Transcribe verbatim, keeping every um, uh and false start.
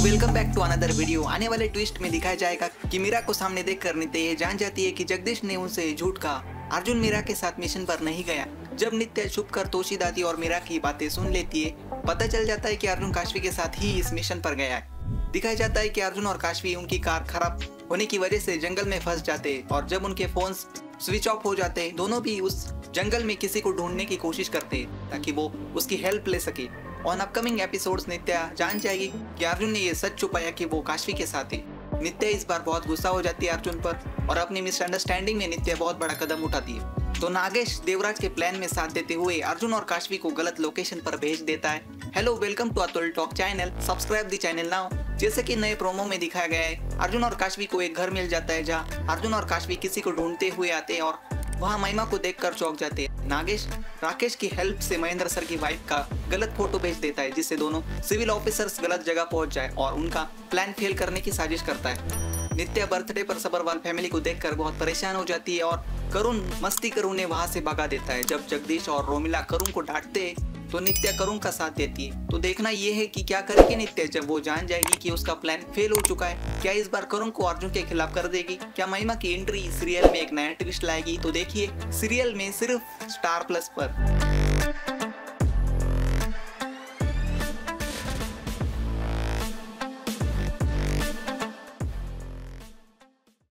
Welcome back to another video. आने वाले twist में दिखाया जाएगा कि मीरा को सामने देखकर नित्या ये जान जाती है कि जगदीश ने उनसे झूठ कहा। अर्जुन मीरा के साथ मिशन पर नहीं गया। जब नित्या छुप कर तोशी दादी और मीरा की बातें सुन लेती है, पता चल जाता है कि अर्जुन काशवी के साथ ही इस मिशन पर गया है। दिखाया जाता है कि अर्जुन और काशवी उनकी कार खराब होने की वजह से जंगल में फंस जाते हैं और जब उनके फोन स्विच ऑफ हो जाते हैं, दोनों भी उस जंगल में किसी को ढूंढने की कोशिश करते हैं ताकि वो उसकी हेल्प ले सके। ऑन अपकमिंग एपिसोड्स नित्या जान जाएगी कि अर्जुन ने ये सच छुपाया कि वो काशवी के साथ है। नित्या इस बार बहुत गुस्सा हो जाती है अर्जुन पर और अपनी मिसअंडरस्टैंडिंग में नित्या बहुत बड़ा कदम उठाती है। तो नागेश देवराज के प्लान में साथ देते हुए अर्जुन और काशवी को गलत लोकेशन पर भेज देता है। Hello, welcome to Atul talk channel, subscribe the channel now. जैसे कि नए प्रोमो में दिखाया गया है, अर्जुन और काशवी को एक घर मिल जाता है जहाँ अर्जुन और काशवी किसी को ढूंढते हुए आते हैं और वहाँ महिमा को देखकर चौंक जाते हैं। नागेश राकेश की हेल्प से महेंद्र सर की वाइफ का गलत फोटो भेज देता है जिससे दोनों सिविल ऑफिसर्स गलत जगह पहुंच जाए और उनका प्लान फेल करने की साजिश करता है। नित्या बर्थडे पर सबरवाल फैमिली को देखकर बहुत परेशान हो जाती है और करुण मस्ती कर उन्हें वहां से भगा देता है। जब जगदीश और रोमिला करुण को डांटते हैं तो नित्या करुण का साथ देती है। तो देखना यह है कि क्या करेगी नित्या जब वो जान जाएगी कि उसका प्लान फेल हो चुका है। क्या इस बार करुण को अर्जुन के खिलाफ कर देगी? क्या महिमा की एंट्री सीरियल में एक नया ट्विस्ट लाएगी? तो देखिए सीरियल में सिर्फ स्टार प्लस पर।